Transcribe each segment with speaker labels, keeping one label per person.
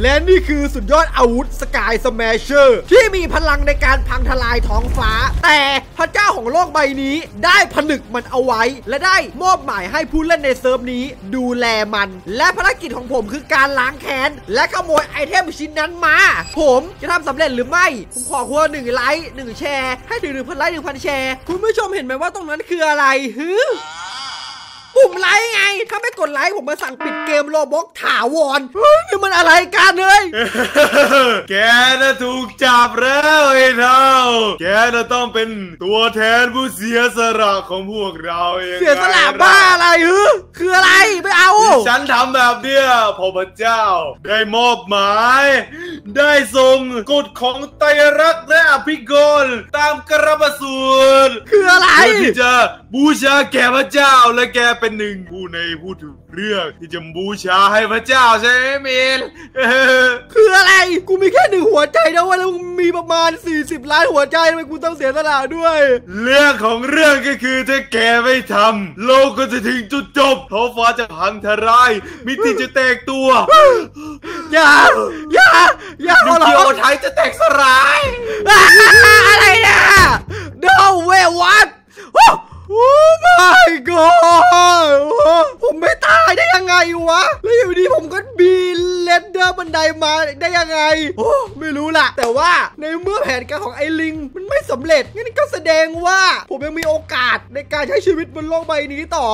Speaker 1: และนี่คือสุดยอดอาวุธสกายสแมชเชอร์ที่มีพลังในการพังทลายท้องฟ้าแต่พระเจ้าของโลกใบนี้ได้ผนึกมันเอาไว้และได้มอบหมายให้ผู้เล่นในเซิร์ฟนี้ดูแลมันและภารกิจของผมคือการล้างแค้นและขโมยไอเทมชิ้นนั้นมาผมจะทำสำเร็จหรือไม่ผมขอคนละ1 ไลค์1 แชร์ให้ถึง 1,000 ไลค์ 1,000 แชร์คุณผู้ชมเห็นไหมว่าตรงนั้นคืออะไรปุ่มไลค์ไงถ้าไม่กดไลค์ผมมาสั่งปิดเกมโรบล็อกถาวรนี่มันอะไรกันเลย
Speaker 2: แกน่ะถูกจับแล้วไอ้เท่าแกน่ะต้องเป็นตัวแทนผู้เสียสละของพวกเราเอง
Speaker 1: เสียสละบ้าอะไรคืออะไรไม่เอา
Speaker 2: ฉันทำแบบเนี้ยพระเจ้าได้มอบหมายได้ส่งกฎของไตรลักษณ์และอภิกรตามกระบสูตร
Speaker 1: คืออะไร
Speaker 2: เพื่อที่จะบูชาแก่พระเจ้าและแกเป็นหนึ่งผู้ถูกเลือกที่จะบูชาให้พระเจ้าใช่ไหมมิน
Speaker 1: คืออะไรกูมีแค่1 หัวใจนะว่าแล้วมีประมาณ40 ล้านหัวใจทำไมกูต้องเสียสละด้วย
Speaker 2: เรื่องของเรื่องก็คือถ้าแกไม่ทำโลกก็จะถึงจุดจบท้องฟ้าจะพังทลายมิติจะแตกตัว
Speaker 1: อย่า
Speaker 2: นิวเคลียร์ไทยจะแตกสลาย
Speaker 1: อะไรเนี่ย No way whatโอ้ my god ผมไม่ตายได้ยังไงวะแล้วอยู่ดีผมก็บีเลนเดอร์บันไดมาได้ยังไงโอ้ไม่รู้ล่ะแต่ว่าในเมื่อแผนการของไอ้ลิงมันไม่สำเร็จงั้นก็แสดงว่าผมยังมีโอกาสในการใช้ชีวิตบนโลกใบนี้ต่อ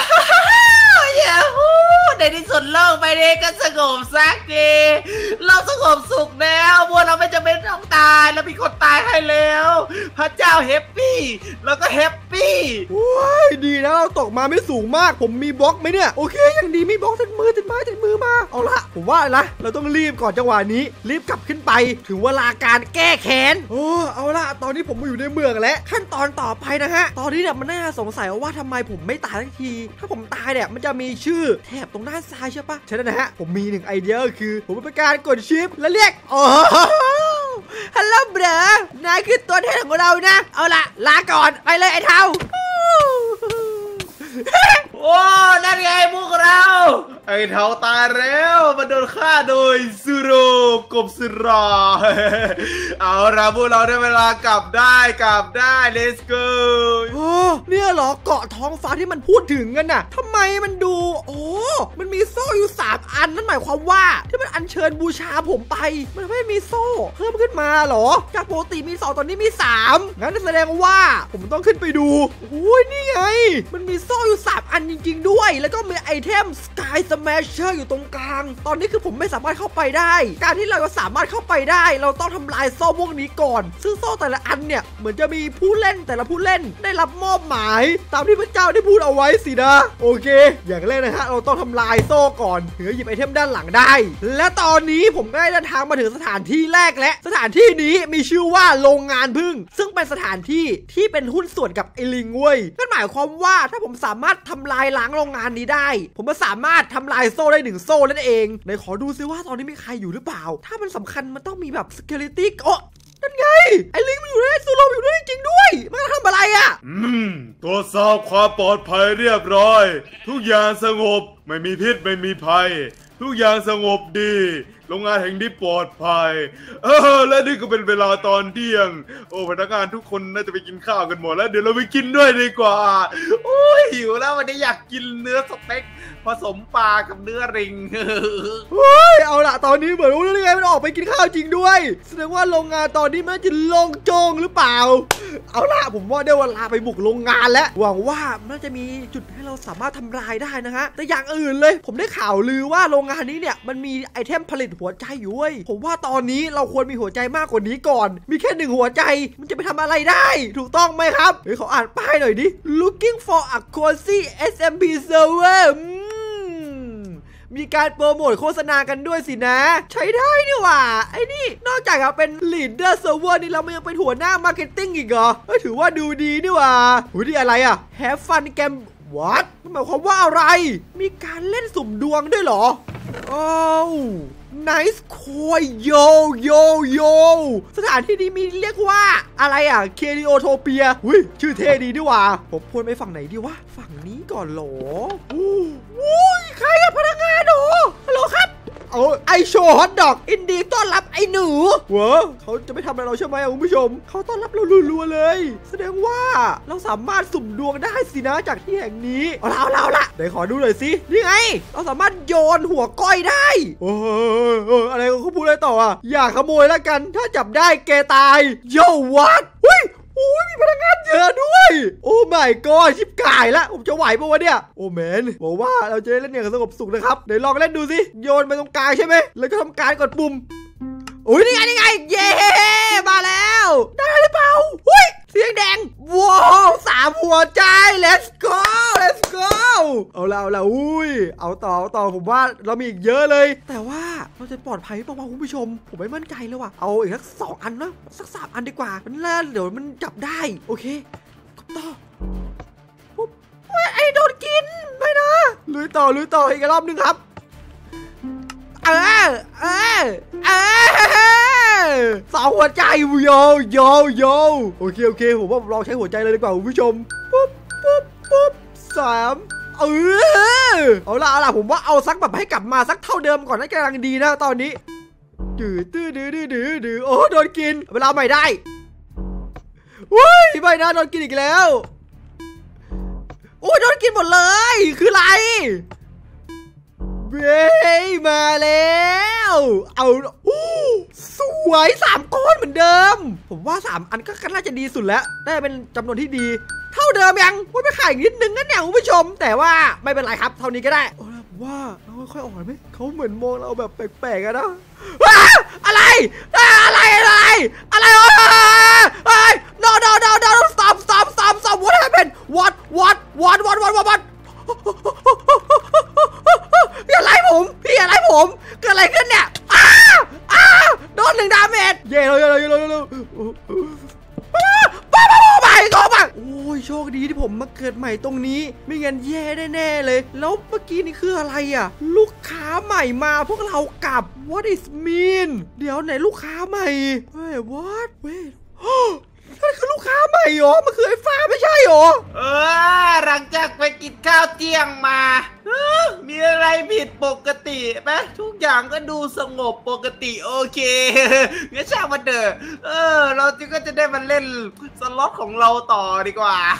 Speaker 3: ในที่สุดโลกใบนี้ก็สงบสักทีเราสงบสุขแล้วพวกเราไม่จำเป็นต้องตายแล้วมีคนตายให้แล้วพระเจ้าแฮปปี้แล้วก็แฮปปี้
Speaker 1: ว้ายดีนะเราตกมาไม่สูงมากผมมีบล็อกไหมเนี่ยโอเคยังดีมีบล็อกติดมือมาเอาละผมว่านะเราต้องรีบก่อนจังหวะนี้รีบกลับขึ้นไปถึงเวลาการแก้แค้นโอ้เอาละตอนนี้ผมมาอยู่ในเมืองแล้วขั้นตอนต่อไปนะฮะตอนนี้เนี่ยมันน่าสงสัยว่าทำไมผมไม่ตายทันทีถ้าผมตายเนี่ยมันจะมีชื่อแถบตรงด้านซ้ายใช่ปะใช่แล้วนะฮะผมมี1 ไอเดียก็คือผมเป็นการกดชิปและเรียกฮัลโหลเบรอนายคือตัวแทนของเรานะเอาละลาก่อนไปเลยไอ้เท่า
Speaker 3: โอ้นั่นไงพวกเรา
Speaker 2: ไอ้เท่าตายแล้วมันโดนฆ่าโดยซูโรกบสุราเอาละพวกเราได้เวลากลับได้ let's go
Speaker 1: โอ้เนี่ยเหรอเกาะท้องฟ้าที่มันพูดถึงกันน่ะทำไมมันดูมันมีโซ่อยู่3 อันนั่นหมายความว่าที่มันอัญเชิญบูชาผมไปมันไม่มีโซ่เพิ่มขึ้นมาเหรอจากปกติมี2ตอนนี้มี3งั้นแสดงว่าผมต้องขึ้นไปดูโอ้ยนี่ไงมันมีโซ่อยู่3 อันจริงๆด้วยแล้วก็มีไอเทม Sky Smasher อยู่ตรงกลางตอนนี้คือผมไม่สามารถเข้าไปได้การที่เราจะสามารถเข้าไปได้เราต้องทำลายโซ่พวกนี้ก่อนซึ่งโซ่แต่ละอันเนี่ยเหมือนจะมีผู้เล่นแต่ละผู้เล่นได้รับมอบหมายตามที่พระเจ้าได้พูดเอาไว้สินะโอเคอย่างแรกนะฮะเราต้องทำลายโซ่ก่อนถึงจะหยิบไอเทมด้านหลังได้และตอนนี้ผมได้เดินทางมาถึงสถานที่แรกและสถานที่นี้มีชื่อว่าโรงงานผึ้งซึ่งเป็นสถานที่ที่เป็นหุ้นส่วนกับไอลิงเว้ยนั่นหมายความว่าถ้าผมสามารถทำลายล้างโรงงานนี้ได้ผมก็สามารถทำลายโซ่ได้1 โซ่นั่นเองไหนขอดูซิว่าตอนนี้มีใครอยู่หรือเปล่าถ้ามันสำคัญมันต้องมีแบบ security นั่นไงไอ้ลิงมันอยู่ด้วยซูโร่อยู่ด้วยจริงด้วยมันทำอะไรอ่ะ
Speaker 2: ตรวจสอบความปลอดภัยเรียบร้อยทุกอย่างสงบไม่มีพิษไม่มีภัยทุกอย่างสงบดีโรงงานแห่งนี้ปลอดภัยและนี่ก็เป็นเวลาตอนเที่ยงพนักงานทุกคนน่าจะไปกินข้าวกันหมดแล้วเดี๋ยวเราไปกินด้วยดีกว่า
Speaker 3: โอ้ยหิวแล้ววันนี้อยากกินเนื้อสเต็กผสมปลากับเนื้อริง
Speaker 1: เฮ้ยเอาล่ะตอนนี้เหมือนว่าเรื่องมันออกไปกินข้าวจริงด้วยแสดงว่าโรงงานตอนนี้มันจะโล่งโจ้งหรือเปล่าเอาล่ะผมว่าได้เวลาไปบุกโรงงานแล้วหวังว่ามันจะมีจุดให้เราสามารถทำลายได้นะฮะแต่อย่างอื่นเลยผมได้ข่าวลือว่าโรงงานนี้เนี่ยมันมีไอเทมผลิตหัวใจอยู่เว้ยผมว่าตอนนี้เราควรมีหัวใจมากกว่านี้ก่อนมีแค่1 หัวใจมันจะไปทำอะไรได้ถูกต้องไหมครับเฮ้ยขออ่านป้ายหน่อยดิ looking for a cozy SMP server มีการโปรโมทโฆษณากันด้วยสินะใช้ได้นี่หว่าไอ้นี่นอกจากจะเป็น leader server นี่เรายังเป็นหัวหน้า marketing อีกเหรอถือว่าดูดีนี่หว่านี่อะไรอ่ะ have fun game what หมายความว่าอะไรมีการเล่นสุ่มดวงด้วยเหรอNice Coy Yo สถานที่นี้มีเรียกว่าอะไรอ่ะเคริโอโทเปียชื่อเท่ดีด้วยว่ะผมควรไปฝั่งไหนดีวะฝั่งนี้ก่อนหรอใครอะพนักงานหรอฮัลโหลครับเอาไอโชว์ฮอตดอกอินดีต้อนรับไอหนูเว้อเขาจะไม่ทำอะไรเราใช่ไหมคุณผู้ชมเขาต้อนรับเรารัวๆเลยแสดงว่าเราสามารถสุ่มดวงได้สินะจากที่แห่งนี้เอาละเดี๋ยวขอดูหน่อยสินี่ไงเราสามารถโยนหัวก้อยได้โอ้อะไรเขาพูดอะไรต่ออ่ะอย่าขโมยแล้วกันถ้าจับได้แกตายโย่วัดมีพนักงานเยอะด้วยโอ้ my god ชิบกายแล้วผมจะไหวปะวะเนี่ยโอ้แมนบอกว่าเราจะได้เล่นอย่างสงบสุขนะครับเดี๋ยวลองเล่นดูสิโยนไปตรงกลางใช่ไหมแล้วก็ทำการกดปุ่มโอ้ยนี่ไงเย้มาแล้วได้หรือเปล่าเสียงแดงว้าว3 หัวใจ let's go เอาละเอาต่อผมว่าเรามีอีกเยอะเลยแต่ว่าเราจะปลอดภัยเปล่าคุณผู้ชมผมไม่มั่นใจเลยว่ะเอาอีกสัก2 อันนะสัก3 อันดีกว่ามันแล้วเดี๋ยวมันจับได้โอเคต่อไอ้โดนกินไม่นะลุยต่ออีกรอบนึงครับ2 หัวใจโยโอเคผมว่าลองใช้หัวใจเลยดีกว่าคุณผู้ชมปุ๊บ3เอาละผมว่าเอาสักแบบให้กลับมาสักเท่าเดิมก่อนน่าจะกำลังดีนะตอนนี้ดื้อโอ้โดนกินเวลาใหม่ได้ไม่นะโดนกินอีกแล้วโอ้โดนกินหมดเลยคืออะไรเบ้มาแล้วเอาสวย3 ก้อนเหมือนเดิมผมว่า3 อันก็น่าจะดีสุดแล้วได้เป็นจำนวนที่ดีเท่าเดิมยังไม่ขายนิดนึงนะเนี่ยคุณผู้ชมแต่ว่าไม่เป็นไรครับเท่านี้ก็ได้ผมว่าเราค่อยๆออกไหมเขาเหมือนมองเราแบบแปลกๆอะนะอะไรno stop what happened what พี่อะไรผมเกิดอะไรขึ้นเนี่ยโดน1 ดาเมจเย่เลยไปโอ้ยโชคดีที่ผมมาเกิดใหม่ตรงนี้ไม่งั้นแย่แน่เลยแล้วเมื่อกี้นี่คืออะไรอ่ะลูกค้าใหม่มาพวกเรากลับ what is mean เดี๋ยวไหนลูกค้าใหม่what wait นั่นคือลูกค้าใหม่เหรอมันคือไอ้ฟ้าไม่ใช่เหรอ
Speaker 3: หลังจากไปกินข้าวเที่ยงมามีอะไรผิดปกติไหมทุกอย่างก็ดูสงบปกติโอเคงั้นช่างมันเถอะเราก็จะได้มาเล่นสล็อตของเราต่อดีกว่า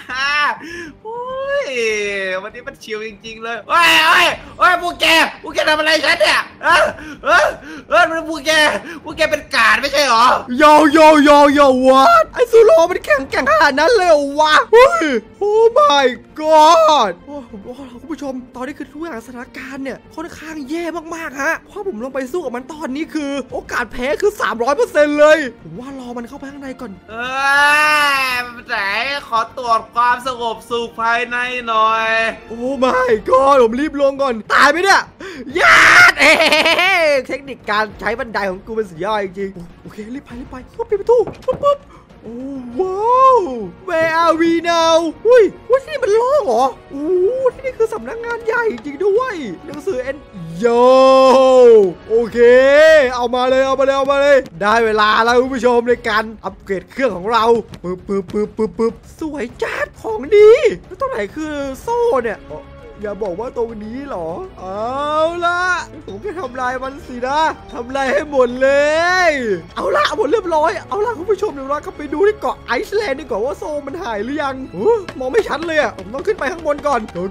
Speaker 3: วันนี้มันชิลจริงๆเลยโอ้ยพวกแกทำอะไรฉันเนี่ยมันพวกแกเป็นกาดไม่ใช่หรอ
Speaker 1: โยวัดไอซูโร่มันแข่งขนาดนั้นเลยเหรอวะโอ้ my god คุณผู้ชมตอนนี้คือทุกอย่างสถานการณ์เนี่ยค่อนข้างแย่มากๆฮะเพราะผมลงไปสู้กับมันตอนนี้คือโอกาสแพ้คือ 300% เลยผมว่ารอมันเข้าไปข้างในก่อน
Speaker 3: ไหนขอตรวจความสงบสุขภายในหน่อย
Speaker 1: โอ้ my god ผมรีบลงก่อนตายไหมเนี่ยญาติเทคนิคการใช้บันไดของกูเป็นสุดยอดจริงๆโอเครีบไปเข้าปิดประตูปุ๊บโอ้ว้าว Where are we now ว่าที่นี่มันโล่งเหรอที่นี่คือสำนักงานใหญ่จริงด้วยหนังสือโยโอเคเอามาเลยได้เวลาแล้วคุณผู้ชมในการอัปเกรดเครื่องของเราปึ๊บสวยจัดของดีแล้วตรงไหนคือโซ่เนี่ยอย่าบอกว่าตรงนี้หรอเอาละผมจะทำลายมันสินะทำลายให้หมดเลยเอาละหมดเรียบร้อยเอาละคุณผู้ชมเดี๋ยวเราก็ไปดูที่เกาะไอซ์แลนด์ดีกว่าว่าโซ่มันหายหรือยังมองไม่ชัดเลยอ่ะผมต้องขึ้นไปข้างบนก่อนgo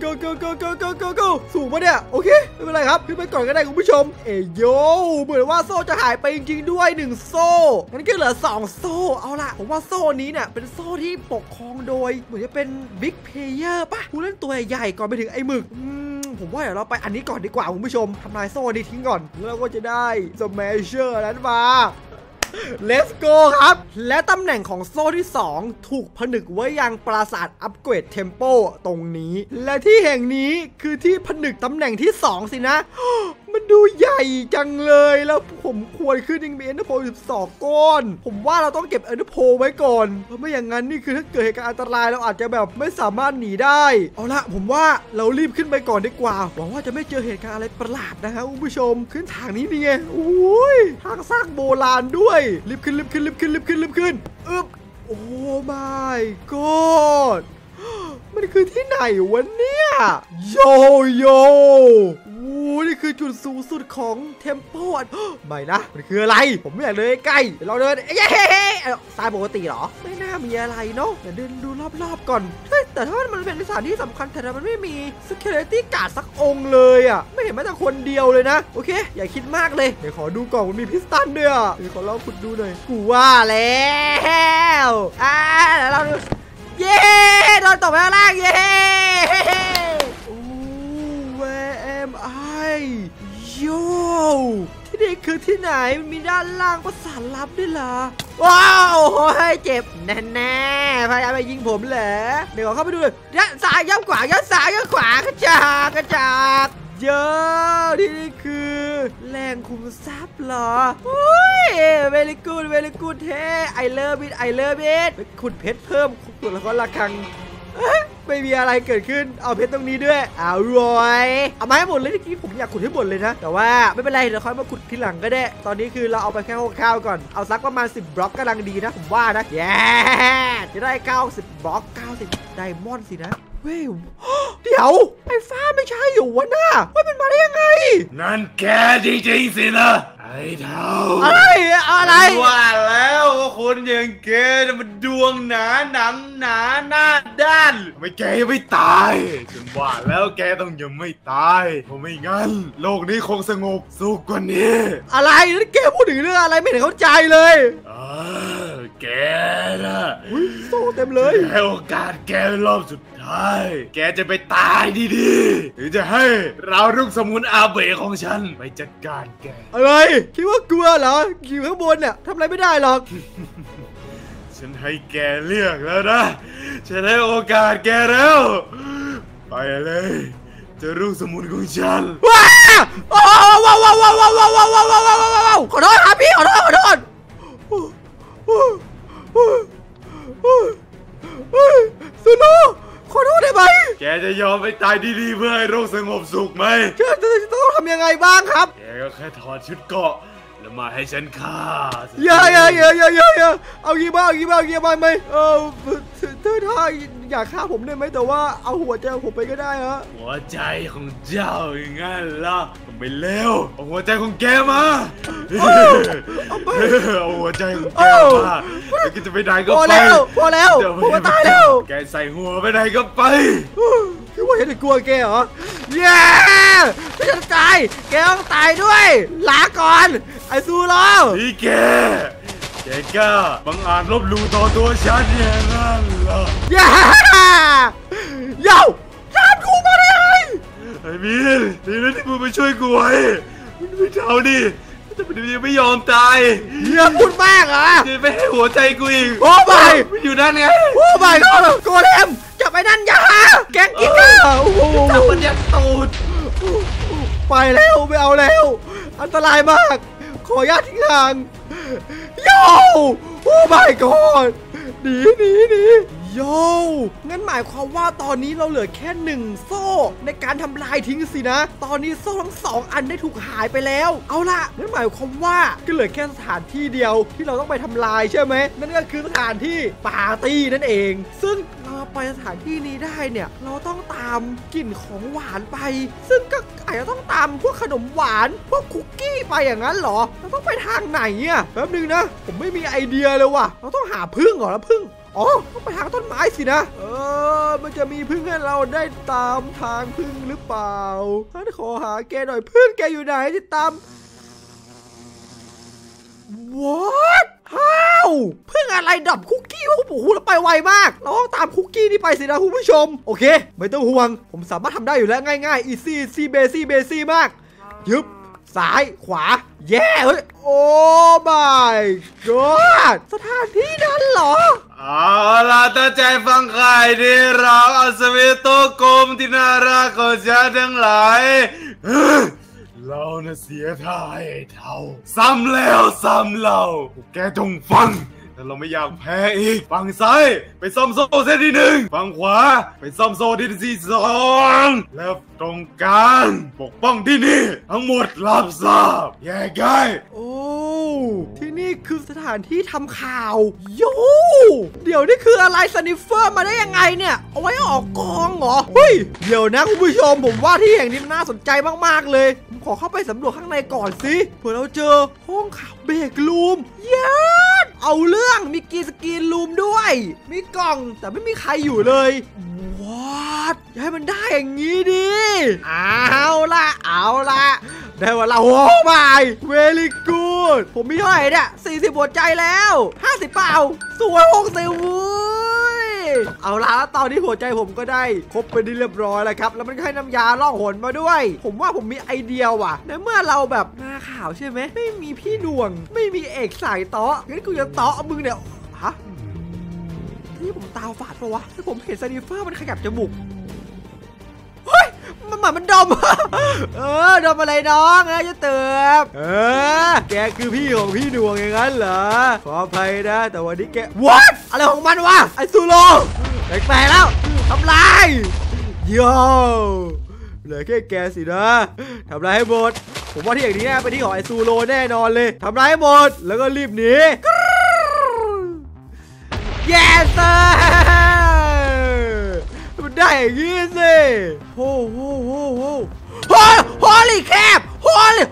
Speaker 1: สูงปะเนี่ยโอเคไม่เป็นไรครับขึ้นไปก่อนก็ได้คุณผู้ชมโยเหมือนว่าโซ่จะหายไปจริงๆด้วย1 โซ่งั้นก็เหลือ2 โซ่เอาละผมว่าโซ่นี้เนี่ยเป็นโซ่ที่ปกครองโดยเหมือนจะเป็นบิ๊กเพลเยอร์ป่ะผู้เล่นตัวใหญ่ก่อนไปถึงไอ้หมึกผมว่าเดี๋ยวเราไปอันนี้ก่อนดีกว่าคุณผู้ชมทำลายโซ่นี้ทิ้งก่อนแล้วก็จะได้สแมชเชอร์นั้นมา Let's go ครับและตำแหน่งของโซ่ที่2ถูกผนึกไว้ยังปราสาทอัปเกรดเทมโปตรงนี้และที่แห่งนี้คือที่ผนึกตำแหน่งที่2สินะมันดูใหญ่จังเลยแล้วผมควรขึ้นยังมีเอ็นเดอร์โพ12 ก้อนผมว่าเราต้องเก็บเอ็นเดอร์โพไว้ก่อนเพราะไม่อย่างนั้นนี่คือถ้าเกิดเหตุการณ์อันตรายเราอาจจะแบบไม่สามารถหนีได้เอาละผมว่าเรารีบขึ้นไปก่อนดีกว่าหวังว่าจะไม่เจอเหตุการณ์อะไรประหลาดนะฮะคุณผู้ชมขึ้นทางนี้นี่ไงโอ้ยทางสร้างโบราณด้วยรีบขึ้นโอ้ my god มันคือที่ไหนวะเนี่ยโยนี่คือจุดสูงสุดของเทมโพลไม่นะมันคืออะไรผมไม่อยากเลยใกล้เราเดินเย้ทรายปกติเหรอไม่น่ามีอะไรเนาะเดี๋ยวเดินดูรอบๆก่อนแต่ถ้ามันเป็นสถานที่สำคัญแต่มันไม่มี security guard สักองค์เลยอ่ะไม่เห็นแม้แต่คนเดียวเลยนะโอเคอย่าคิดมากเลยเดี๋ยวขอดูกล่องมันมีพิสตันด้วยอ่ะเดี๋ยวขอลองขุดดูหน่อยกูว่าแล้วแล้วเราดูเย้โดนตกไปข้างล่างเย้โอ้ where am I โย่ที่นี่คือที่ไหนมันมีด้านล่างภาษาลับด้วยเหรอว้าวโอ้ยเจ็บแน่ๆพยายามไปยิงผมเหรอเดี๋ยวเข้าไปดูเลยยัดซ้ายยัดขวายัดซ้ายยัดขวากระจากเยอะที่นี่คือแหล่งขุมทรัพย์เหรอโอ้ยเวลิกูดเท่ไอเลิฟอิทไปขุดเพชรเพิ่มตัวละครละครังไม่มีอะไรเกิดขึ้นเอาเพชรตรงนี้ด้วยเอารวยเอามาให้หมดเลยที่ผมอยากขุดให้หมดเลยนะแต่ว่าไม่เป็นไรเดี๋ยวค่อยมาขุดทีหลังก็ได้ตอนนี้คือเราเอาไปแค่คร่าวๆก่อนเอาสักประมาณ10บล็อกกำลังดีนะผมว่านะแย่จะได้90บล็อก90ไดมอนด์สินะเว้ยเดี๋ยวไอ้ฟ้าไม่ใช่อยู่วะน่ะว่ามันมาได้ยังไง
Speaker 2: นั่นแกจริงๆสินะไอ้เท่า
Speaker 1: อะไร
Speaker 3: ว่าแล้วว่าคนอย่างแกจะมันดวงหนาหนังหนาหน้าด้าน
Speaker 2: ทำไมแกยังไม่ตายฉันว่าแล้วแกต้องยังไม่ตายเพราะไม่งั้นโลกนี้คงสงบสุขกว่านี้
Speaker 1: อะไรนั่นแกพูดถึงเรื่องอะไรไม่เห็นเข้าใจเลย
Speaker 2: แกนะ
Speaker 1: โซ่เต็มเลย
Speaker 2: ให้โอกาสแกรอบสุดท้ายแกจะไปตายดีๆหรือจะให้เราลูกสมุนอาเบะของฉันไปจัดการแก
Speaker 1: อะไรคิดว่ากลัวเหรออยู่ข้างบนเนี่ยทำอะไรไม่ได้หรอก
Speaker 2: ฉันให้แกเลือกแล้วนะฉันให้โอกาสแกแล้วไปเลยจะลูกสมุนของฉัน
Speaker 1: ว้าวขอโทษครับพี่ขอโทษซูโน่ขอโทษได้ไหม
Speaker 2: แกจะยอมไปตายดีๆเพื่อให้โลกสงบสุขไหม
Speaker 1: จะต้องทำยังไงบ้างครับ
Speaker 2: แกก็แค่ถอดชุดเกราะแล้วมาให้ฉันฆ่า
Speaker 1: อย่าเอางี้บ้างไหมถ้าอยากฆ่าผมได้ไหมแต่ว่าเอาหัวใจผมไปก็ได้ฮะ
Speaker 2: หัวใจของเจ้าอย่างงั้นล่ะไม่เลวเอาหัวใจของแกมาเอาหัวใจของแกมาแล้วก็จะไปไหนก็ไป
Speaker 1: พอแล้วผมตายแล้ว
Speaker 2: แกใส่หัวไปไหนก็ไป
Speaker 1: คิดว่าจะกลัวแกเหรอเย้ไม่จะตายแกต้องตายด้วยลาก่อนไอซูโร่
Speaker 2: พี่แกก็บังอาจลบหลู่ต่อตัวฉันอย่างนั้นเหรอ
Speaker 1: เย้ตามกูมาได้ไง
Speaker 2: ไอ้มินดีนะที่มึงไปช่วยกูไว้มันไม่เท่าดิแต่มันยังไม่ยอมตาย
Speaker 1: พูดมากเหรอ
Speaker 2: จะไม่ให้หัวใจกูอีก
Speaker 1: โอ้ไป
Speaker 2: อยู่นั่นไง
Speaker 1: โอ้ไปโกเลมจับไปนั่นอย่าแกงกิ๊ก
Speaker 3: จับมันยัดตูด
Speaker 1: ไปแล้วไม่เอาแล้วอันตรายมากขอญาตทิ้งห่างโย่โอ้ my god หนีโย่งั้นหมายความว่าตอนนี้เราเหลือแค่1โซ่ในการทำลายทิ้งสินะตอนนี้โซ่ทั้ง2อันได้ถูกหายไปแล้วเอาล่ะงั้นหมายความว่าก็เหลือแค่สถานที่เดียวที่เราต้องไปทำลายใช่ไหมนั่นก็คือสถานที่ปาร์ตี้นั่นเองซึ่งเราไปสถานที่นี้ได้เนี่ยเราต้องตามกลิ่นของหวานไปซึ่งก็อาจจะต้องตามพวกขนมหวานพวกคุกกี้ไปอย่างนั้นเหรอเราต้องไปทางไหนอ่ะแป๊บนึงนะผมไม่มีไอเดียเลยว่ะเราต้องหาพึ่งก่อนแล้วพึ่งต้องไปทางต้นไม้สินะมันจะมีพึ่งให้เราได้ตามทางพึ่งหรือเปล่าฉันขอหาแกหน่อยพึ่งแกอยู่ไหนที่ตาม What พึ่งอะไรดับคุกกี้วะโอ้โหเราไปไวมากเราต้องตามคุกกี้นี่ไปสินะคุณผู้ชมโอเคไม่ต้องห่วงผมสามารถทำได้อยู่แล้วง่ายๆ easyเบซี่มากยึบซ้ายขวาแย่เฮ้ยโอ้ my god สถานที่นั้นเหรอ
Speaker 2: เอาล่ะตั้งใจฟังใครดีเราอัศวินโตกลมที่น่ารักของฉันทั้งหลายเราน่ะเสียท่าให้เท่าซ้ำแล้วซ้ำเล่าแกจงฟังแต่เราไม่อยากแพ้อีกฝั่งซ้ายไปซ่อมโซ่เส้นที่ 1ฝั่งขวาไปซ่อมโซ่ที่ 2แล้วตรงกลางปกป้องที่นี่ทั้งหมดรับทราบแยกย้าย
Speaker 1: โอ้ที่นี่คือสถานที่ทำข่าวโย่เดี๋ยวนี่คืออะไรสนิฟเฟอร์มาได้ยังไงเนี่ยเอาไว้ออกกองเหรอเฮ้ยเดี๋ยวนะคุณผู้ชมผมว่าที่แห่งนี้น่าสนใจมากๆเลยผมขอเข้าไปสำรวจข้างในก่อนสิเผื่อเราเจอห้องข่าวเบรกรูมเย้เอาเรื่องมีสกรีนรูมด้วยมีกล่องแต่ไม่มีใครอยู่เลยวัดอย่าให้มันได้อย่างนี้ดิเอาละได้เวลาโอ้ไม่ very good ผมมีเท่าไหร่เนี่ย40หัวใจแล้ว50เปล่าสวย60วุ้ยเอาละแล้วตอนนี้หัวใจผมก็ได้ครบไปที่เรียบร้อยแล้วครับแล้วมันก็ให้น้ำยาล่องหนมาด้วยผมว่าผมมีไอเดียว่ะในเมื่อเราแบบหน้าข่าวใช่ไหมไม่มีพี่หน่วงไม่มีเอกสายเตาะงั้นกูจะเตาะมึงเนี่ยฮะนี่ผมตาฝาดปะวะที่ผมเห็นสนิเฟอร์มันขยับจมูกเฮ้ยมันเหมือนมันดมดมอะไรน้องจะเติบแกคือพี่ของพี่หน่วงอย่างนั้นเหรอขออภัยนะแต่วันนี้แก What อะไรของมันวะไอซูโร่แปลกๆแล้วทำลายโย่เหลือแค่แกสินะทำลายให้หมดผมว่าที่อย่างนี้เป็นที่ของไอซูโร่แน่นอนเลยทำลายให้หมดแล้วก็รีบหนี Yes sir มันได้อย่างนี้สิโอ้โหฮอลลี่แคบฮอลลี่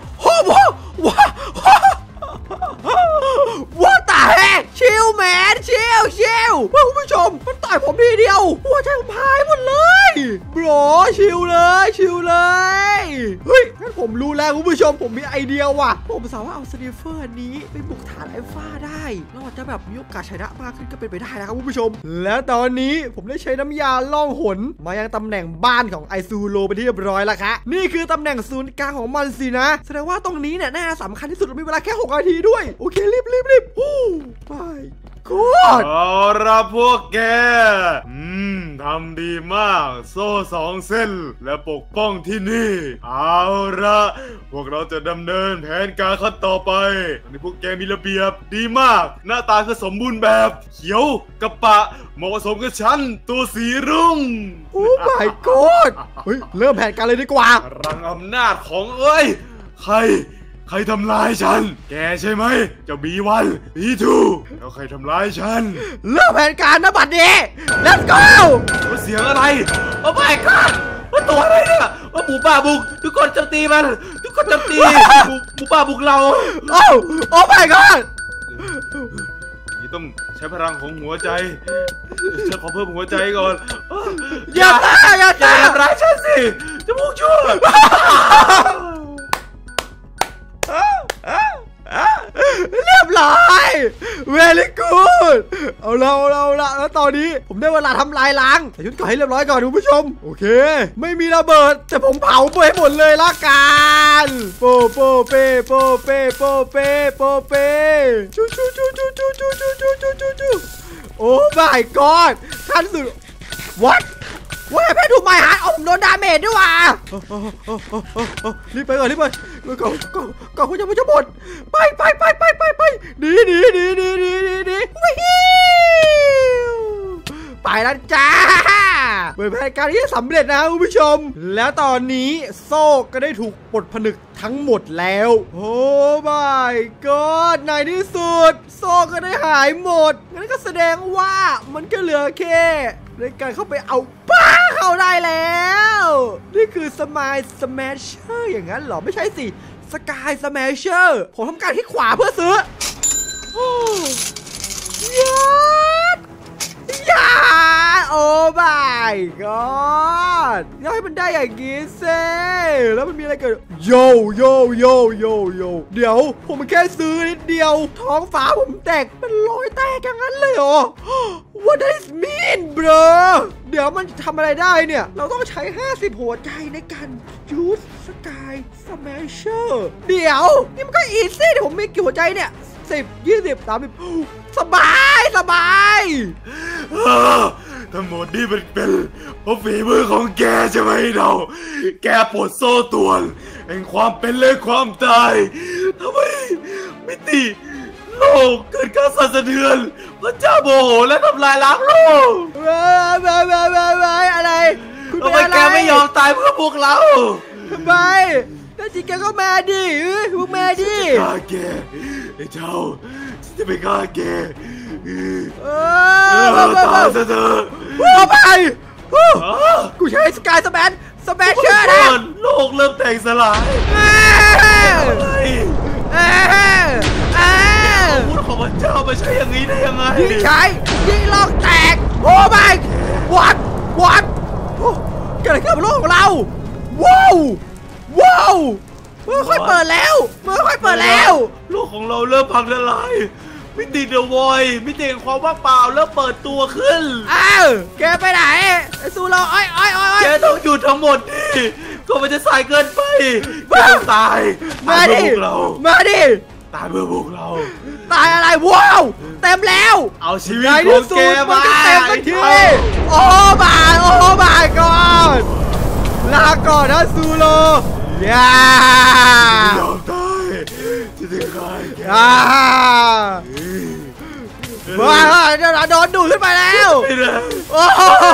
Speaker 1: What the heck ชิลแมนชิลคุณผู้ชมมันต่อยผมทีเดียวหัวใจผมหายหมดเลยบรอชิลเลยเฮ้ยงั้นผมรู้แล้วคุณผู้ชมผมมีไอเดียว่ะผมสามารถเอาสนิฟเฟอร์นี้ไปบุกฐานไอฟ้าได้เราอาจจะแบบมีโอกาสชนะมากขึ้นก็เป็นไปได้นะครับคุณผู้ชมแล้วตอนนี้ผมได้ใช้น้ำยาล่องหนมายังตำแหน่งบ้านของไอซูโรไปที่เรียบร้อยแล้วครับนี่คือตำแหน่งศูนย์กลางของมันสินะแสดงว่าตรงนี้เนี่ยน่าสำคัญที่สุดมีเวลาแค่6 นาทีด้วยโอเครีบโอ้ไม่
Speaker 2: เอาละพวกแกทำดีมากโซ่2 เส้นและปกป้องที่นี่เอาละพวกเราจะดำเนินแผนการขั้นต่อไปอันนี้พวกแกมีระเบียบดีมากหน้าตาคือสมบูรณ์แบบเขียวกระปะเหมาะสมกับฉันตัวสีรุ่ง
Speaker 1: โอ้ my god เฮ้ยเริ่มแผนการเลยดีกว่า
Speaker 2: รังอำนาจของใครทำร้ายฉันแกใช่ไหมเจ้าB1 B2แล้วใครทำร้ายฉัน
Speaker 1: เริ่มแผนการนะบัดนี้ Let's go
Speaker 2: เสียงอะไร
Speaker 3: โอ้ my god ว่าตัวอะไรเนี่ยว่าหมูป่าบุกทุกคนโจมตีมันทุกคนโจมตีหมูป่าบุกเรา
Speaker 1: โอ้ my god
Speaker 2: นี่ต้องใช้พลังของหัวใจฉันขอเพิ่มหัวใจก่อน
Speaker 1: อย่า
Speaker 3: ทำร้ายฉันสิจะมูกชั่ว
Speaker 1: เรียบร้อย very good เอาละแล้วตอนนี้ผมได้เวลาทำลายล้างแต่ยุดก่อนให้เรียบร้อยก่อนคุณผู้ชมโอเคไม่มีระเบิดแต่ผมเผาไปหมดเลยละกันโปเป้ชูโอ้ my god ขั้นสุด whatว่าแพ้ถูกไม้หายผมโดนดาเมจด้วยว่ะรีบไปก่อนก่อนคุณจะหมดไปดีไปแล้วจ้าเป็นแผนการที่สำเร็จนะคุณผู้ชมแล้วตอนนี้โซ่ก็ได้ถูกปลดผนึกทั้งหมดแล้วโอ้ my god ในที่สุดโซ่ก็ได้หายหมดงั้นก็แสดงว่ามันก็เหลือแค่ในการเข้าไปเอาป้าเข้าได้แล้วนี่คือสมายสแมชเชอร์อย่างนั้นเหรอไม่ใช่สิสกายสแมชเชอร์ผมทำการที่ขวาเพื่อซื้อโอ้ my god อยากให้มันได้อย่างงี้สิแล้วมันมีอะไรเกิดโยเดี๋ยวผมแค่ซื้อนิดเดียวท้องฟ้าผมแตกเป็นรอยแตกอย่างนั้นเลยเหรอ What does it mean bro เดี๋ยวมันทำอะไรได้เนี่ยเราต้องใช้50หัวใจในการยูสสกายสแมชเชอร์เดี๋ยวนี่มันก็อีซี่ผมมีกี่หัวใจเนี่ย10 20 30สบาย
Speaker 2: ทั้งหมดนี่มันเป็นเพราะฝีมือของแกใช่ไหมเราแกปลดโซ่ตรวนแห่งความเป็นและความตายทำไมมิติโล
Speaker 3: กเกิดการสั่นสะเทือนพระเจ้าโมโหและทำลายล้างโลก
Speaker 1: อะไรคุณ
Speaker 3: ทำ
Speaker 1: เป็น
Speaker 3: ไม
Speaker 1: อะไร
Speaker 3: แกไม่ยอมตายเพื่อพวกเรา
Speaker 1: ทำไมนั่นจริงแกก็มาดิพวกมาดิ
Speaker 2: ฆ่าแกไอ้เจ้าฉันจะไปฆ่าแก ตายซะเถอะ
Speaker 1: ไปกูใช้สกายสแปนเชอร์นะ
Speaker 2: โลกเริ่มแตกสลายพูดของพระเจ้าไปใช้อย่างนี้ได้ยังไง
Speaker 1: ยิงใช้ยิงลอกแตกโอ้ไม่วัดเกิดอะไรขึ้นกับโลกของเราว้าวค่อยเปิดแล้วค่อยเปิดแล้ว
Speaker 2: โลกของเราเริ่มพังทลายมิติเดอะวอยมิติแห่งความว่างเปล่าเริ่มเปิดตัวขึ้น
Speaker 1: อ้าวแกไปไหนไอ้สู้เราอ้อย
Speaker 2: แกต้องหยุดทั้งหมดดิก็มันจะสายเกินไปแกต้องตาย
Speaker 1: มาดิ
Speaker 2: เพื่อพวกเรา
Speaker 1: มาดิ
Speaker 2: ตายเพื่อพวกเรา
Speaker 1: ตายอะไรว้าวเต็มแล้ว
Speaker 2: เอาชีวิต
Speaker 1: ใน
Speaker 2: ขอ
Speaker 1: ที่
Speaker 2: ง
Speaker 1: สุ
Speaker 2: แก
Speaker 1: ดมัน
Speaker 2: มา
Speaker 1: ก็เต็มสักทีโอ้บายก่อนลาก่อนนะซูโร่ย่า
Speaker 2: ไม่ยอมตายจะถึงใครแก
Speaker 1: ว้าโดนดูดขึ้นไปแล้ว
Speaker 2: ไม่ได้
Speaker 1: โอ้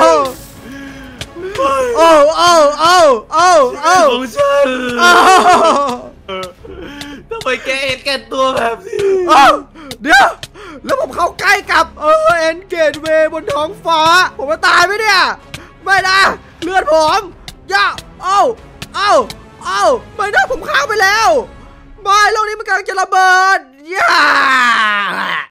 Speaker 2: ของฉันทำไมแกเห็นแก่ตัวแบบนี้
Speaker 1: เดี๋ยวแล้วผมเข้าใกล้กับเอ็นเกตเวย์บนท้องฟ้าผมจะตายไหมเนี่ยไม่นะเลือดผมย่าไม่ได้ผมข้ามไปแล้วไม่โลกนี้มันกำลังจะระเบิดย่า